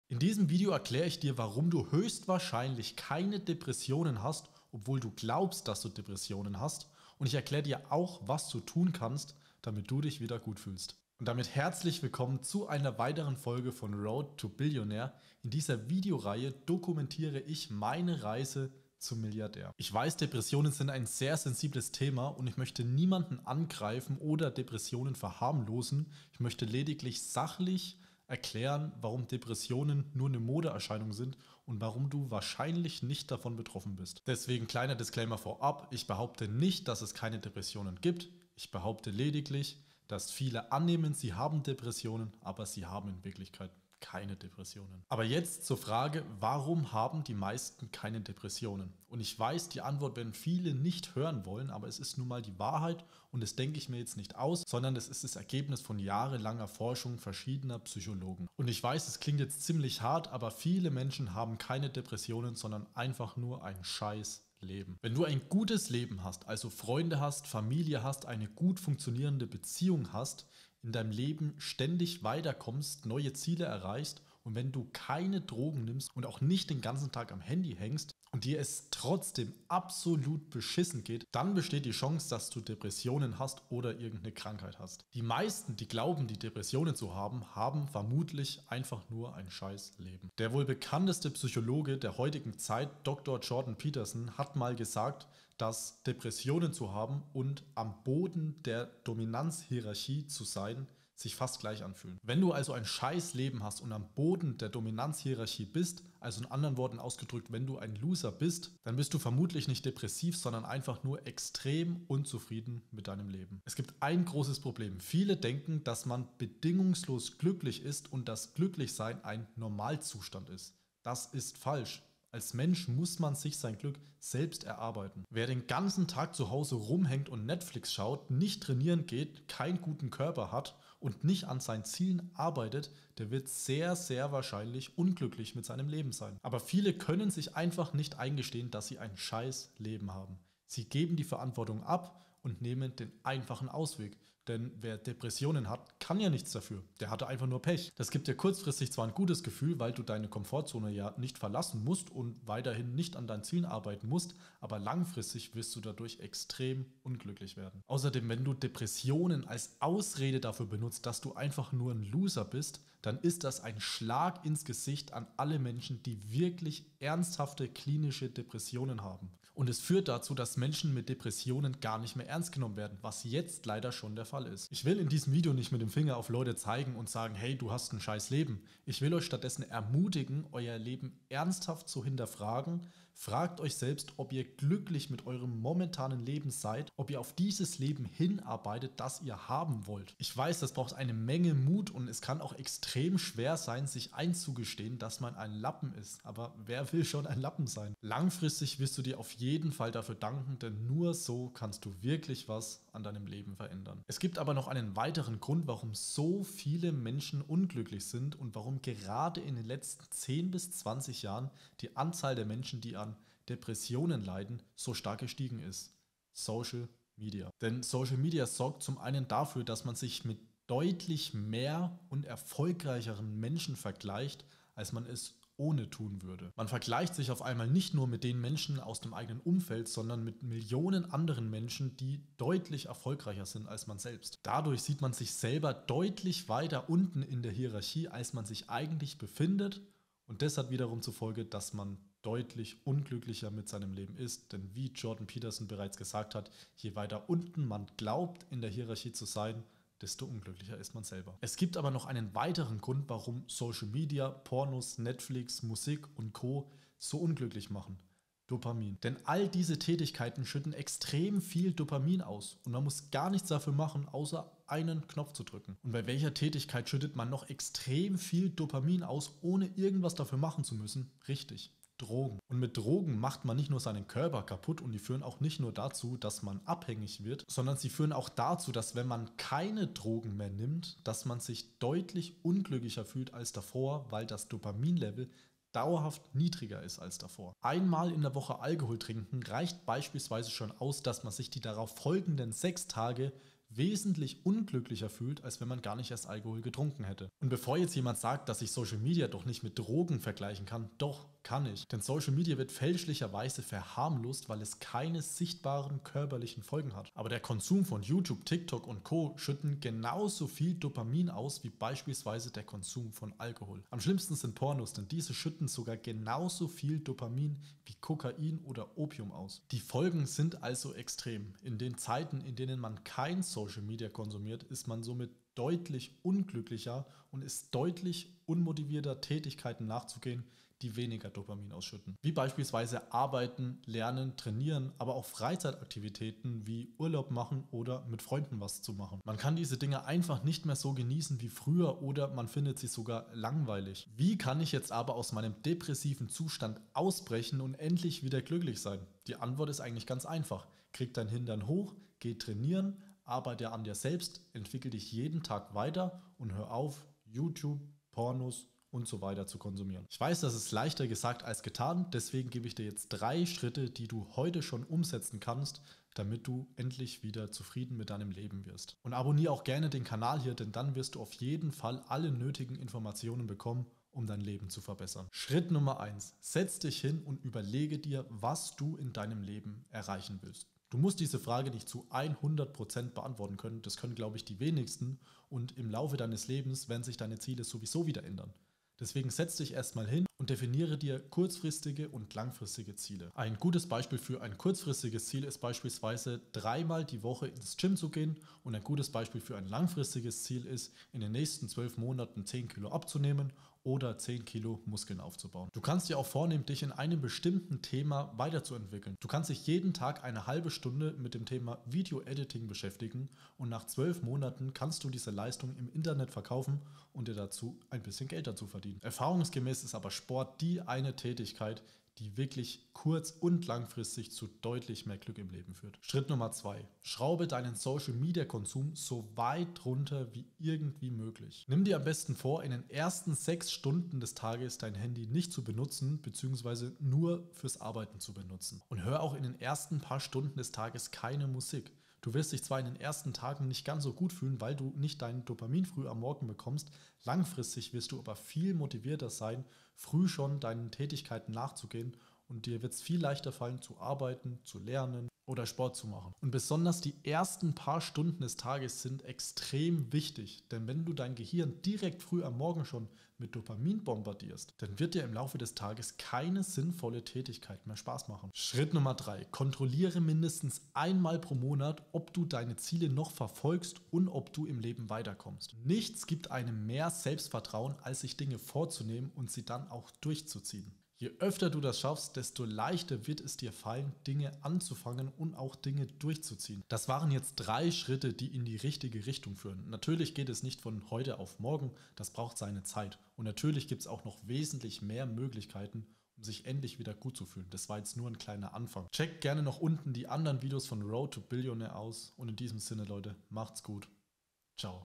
In diesem Video erkläre ich dir, warum du höchstwahrscheinlich keine Depressionen hast, obwohl du glaubst, dass du Depressionen hast. Und ich erkläre dir auch, was du tun kannst, damit du dich wieder gut fühlst. Und damit herzlich willkommen zu einer weiteren Folge von Road to Billionaire. In dieser Videoreihe dokumentiere ich meine Reise zum Milliardär. Ich weiß, Depressionen sind ein sehr sensibles Thema und ich möchte niemanden angreifen oder Depressionen verharmlosen. Ich möchte lediglich sachlich erklären, warum Depressionen nur eine Modeerscheinung sind und warum du wahrscheinlich nicht davon betroffen bist. Deswegen kleiner Disclaimer vorab, ich behaupte nicht, dass es keine Depressionen gibt. Ich behaupte lediglich, dass viele annehmen, sie haben Depressionen, aber sie haben in Wirklichkeit keine Depressionen. Aber jetzt zur Frage, warum haben die meisten keine Depressionen? Und ich weiß, die Antwort werden viele nicht hören wollen, aber es ist nun mal die Wahrheit und das denke ich mir jetzt nicht aus, sondern es ist das Ergebnis von jahrelanger Forschung verschiedener Psychologen. Und ich weiß, es klingt jetzt ziemlich hart, aber viele Menschen haben keine Depressionen, sondern einfach nur ein scheiß Leben. Wenn du ein gutes Leben hast, also Freunde hast, Familie hast, eine gut funktionierende Beziehung hast, in deinem Leben ständig weiterkommst, neue Ziele erreichst und wenn du keine Drogen nimmst und auch nicht den ganzen Tag am Handy hängst und dir es trotzdem absolut beschissen geht, dann besteht die Chance, dass du Depressionen hast oder irgendeine Krankheit hast. Die meisten, die glauben, die Depressionen zu haben, haben vermutlich einfach nur ein scheiß Leben. Der wohl bekannteste Psychologe der heutigen Zeit, Dr. Jordan Peterson, hat mal gesagt, dass Depressionen zu haben und am Boden der Dominanzhierarchie zu sein, sich fast gleich anfühlen. Wenn du also ein scheiß Leben hast und am Boden der Dominanzhierarchie bist, also in anderen Worten ausgedrückt, wenn du ein Loser bist, dann bist du vermutlich nicht depressiv, sondern einfach nur extrem unzufrieden mit deinem Leben. Es gibt ein großes Problem. Viele denken, dass man bedingungslos glücklich ist und dass Glücklichsein ein Normalzustand ist. Das ist falsch. Als Mensch muss man sich sein Glück selbst erarbeiten. Wer den ganzen Tag zu Hause rumhängt und Netflix schaut, nicht trainieren geht, keinen guten Körper hat und nicht an seinen Zielen arbeitet, der wird sehr, sehr wahrscheinlich unglücklich mit seinem Leben sein. Aber viele können sich einfach nicht eingestehen, dass sie ein scheiß Leben haben. Sie geben die Verantwortung ab und nehmen den einfachen Ausweg. Denn wer Depressionen hat, kann ja nichts dafür. Der hatte einfach nur Pech. Das gibt dir kurzfristig zwar ein gutes Gefühl, weil du deine Komfortzone ja nicht verlassen musst und weiterhin nicht an deinen Zielen arbeiten musst, aber langfristig wirst du dadurch extrem unglücklich werden. Außerdem, wenn du Depressionen als Ausrede dafür benutzt, dass du einfach nur ein Loser bist, dann ist das ein Schlag ins Gesicht an alle Menschen, die wirklich ernsthafte klinische Depressionen haben. Und es führt dazu, dass Menschen mit Depressionen gar nicht mehr ernst genommen werden, was jetzt leider schon der Fall ist. Ich will in diesem Video nicht mit dem Finger auf Leute zeigen und sagen, hey, du hast ein scheiß Leben. Ich will euch stattdessen ermutigen, euer Leben ernsthaft zu hinterfragen. Fragt euch selbst, ob ihr glücklich mit eurem momentanen Leben seid, ob ihr auf dieses Leben hinarbeitet, das ihr haben wollt. Ich weiß, das braucht eine Menge Mut und es kann auch extrem schwer sein, sich einzugestehen, dass man ein Lappen ist. Aber wer will schon ein Lappen sein? Langfristig wirst du dir auf jeden Fall dafür danken, denn nur so kannst du wirklich was an deinem Leben verändern. Es gibt aber noch einen weiteren Grund, warum so viele Menschen unglücklich sind und warum gerade in den letzten 10 bis 20 Jahren die Anzahl der Menschen, die an Depressionen leiden, so stark gestiegen ist. Social Media. Denn Social Media sorgt zum einen dafür, dass man sich mit deutlich mehr und erfolgreicheren Menschen vergleicht, als man es ohne tun würde. Man vergleicht sich auf einmal nicht nur mit den Menschen aus dem eigenen Umfeld, sondern mit Millionen anderen Menschen, die deutlich erfolgreicher sind als man selbst. Dadurch sieht man sich selber deutlich weiter unten in der Hierarchie, als man sich eigentlich befindet. Und das hat wiederum zur Folge, dass man deutlich unglücklicher mit seinem Leben ist. Denn wie Jordan Peterson bereits gesagt hat, je weiter unten man glaubt, in der Hierarchie zu sein, desto unglücklicher ist man selber. Es gibt aber noch einen weiteren Grund, warum Social Media, Pornos, Netflix, Musik und Co. so unglücklich machen. Dopamin. Denn all diese Tätigkeiten schütten extrem viel Dopamin aus und man muss gar nichts dafür machen, außer einen Knopf zu drücken. Und bei welcher Tätigkeit schüttet man noch extrem viel Dopamin aus, ohne irgendwas dafür machen zu müssen? Richtig. Drogen. Und mit Drogen macht man nicht nur seinen Körper kaputt und die führen auch nicht nur dazu, dass man abhängig wird, sondern sie führen auch dazu, dass wenn man keine Drogen mehr nimmt, dass man sich deutlich unglücklicher fühlt als davor, weil das Dopaminlevel dauerhaft niedriger ist als davor. Einmal in der Woche Alkohol trinken reicht beispielsweise schon aus, dass man sich die darauf folgenden 6 Tage wesentlich unglücklicher fühlt, als wenn man gar nicht erst Alkohol getrunken hätte. Und bevor jetzt jemand sagt, dass ich Social Media doch nicht mit Drogen vergleichen kann, doch, kann ich. Denn Social Media wird fälschlicherweise verharmlost, weil es keine sichtbaren körperlichen Folgen hat. Aber der Konsum von YouTube, TikTok und Co. schütten genauso viel Dopamin aus wie beispielsweise der Konsum von Alkohol. Am schlimmsten sind Pornos, denn diese schütten sogar genauso viel Dopamin wie Kokain oder Opium aus. Die Folgen sind also extrem. In den Zeiten, in denen man kein Social Media konsumiert, ist man somit deutlich unglücklicher und ist deutlich unmotivierter, Tätigkeiten nachzugehen, die weniger Dopamin ausschütten. Wie beispielsweise arbeiten, lernen, trainieren, aber auch Freizeitaktivitäten wie Urlaub machen oder mit Freunden was zu machen. Man kann diese Dinge einfach nicht mehr so genießen wie früher oder man findet sie sogar langweilig. Wie kann ich jetzt aber aus meinem depressiven Zustand ausbrechen und endlich wieder glücklich sein? Die Antwort ist eigentlich ganz einfach. Krieg dein Hintern hoch, geh trainieren, arbeite an dir selbst, entwickel dich jeden Tag weiter und hör auf, YouTube, Pornos und so weiter zu konsumieren. Ich weiß, das ist leichter gesagt als getan, deswegen gebe ich dir jetzt 3 Schritte, die du heute schon umsetzen kannst, damit du endlich wieder zufrieden mit deinem Leben wirst. Und abonniere auch gerne den Kanal hier, denn dann wirst du auf jeden Fall alle nötigen Informationen bekommen, um dein Leben zu verbessern. Schritt Nummer 1. Setz dich hin und überlege dir, was du in deinem Leben erreichen willst. Du musst diese Frage nicht zu 100% beantworten können, das können, glaube ich, die wenigsten und im Laufe deines Lebens werden sich deine Ziele sowieso wieder ändern. Deswegen setz dich erstmal hin und definiere dir kurzfristige und langfristige Ziele. Ein gutes Beispiel für ein kurzfristiges Ziel ist beispielsweise 3-mal die Woche ins Gym zu gehen und ein gutes Beispiel für ein langfristiges Ziel ist, in den nächsten 12 Monaten 10 Kilo abzunehmen oder 10 Kilo Muskeln aufzubauen. Du kannst dir auch vornehmen, dich in einem bestimmten Thema weiterzuentwickeln. Du kannst dich jeden Tag eine halbe Stunde mit dem Thema Video-Editing beschäftigen und nach 12 Monaten kannst du diese Leistung im Internet verkaufen und dir dazu ein bisschen Geld dazu verdienen. Erfahrungsgemäß ist aber Sport die eine Tätigkeit, die wirklich kurz- und langfristig zu deutlich mehr Glück im Leben führt. Schritt Nummer 2. Schraube deinen Social-Media-Konsum so weit runter wie irgendwie möglich. Nimm dir am besten vor, in den ersten 6 Stunden des Tages dein Handy nicht zu benutzen, bzw. nur fürs Arbeiten zu benutzen. Und hör auch in den ersten paar Stunden des Tages keine Musik. Du wirst dich zwar in den ersten Tagen nicht ganz so gut fühlen, weil du nicht dein Dopamin früh am Morgen bekommst, langfristig wirst du aber viel motivierter sein, früh schon deinen Tätigkeiten nachzugehen und dir wird es viel leichter fallen, zu arbeiten, zu lernen oder Sport zu machen. Und besonders die ersten paar Stunden des Tages sind extrem wichtig, denn wenn du dein Gehirn direkt früh am Morgen schon mit Dopamin bombardierst, dann wird dir im Laufe des Tages keine sinnvolle Tätigkeit mehr Spaß machen. Schritt Nummer 3. Kontrolliere mindestens einmal pro Monat, ob du deine Ziele noch verfolgst und ob du im Leben weiterkommst. Nichts gibt einem mehr Selbstvertrauen, als sich Dinge vorzunehmen und sie dann auch durchzuziehen. Je öfter du das schaffst, desto leichter wird es dir fallen, Dinge anzufangen und auch Dinge durchzuziehen. Das waren jetzt 3 Schritte, die in die richtige Richtung führen. Natürlich geht es nicht von heute auf morgen, das braucht seine Zeit. Und natürlich gibt es auch noch wesentlich mehr Möglichkeiten, um sich endlich wieder gut zu fühlen. Das war jetzt nur ein kleiner Anfang. Checkt gerne noch unten die anderen Videos von Road to Billionaire aus. Und in diesem Sinne, Leute, macht's gut. Ciao.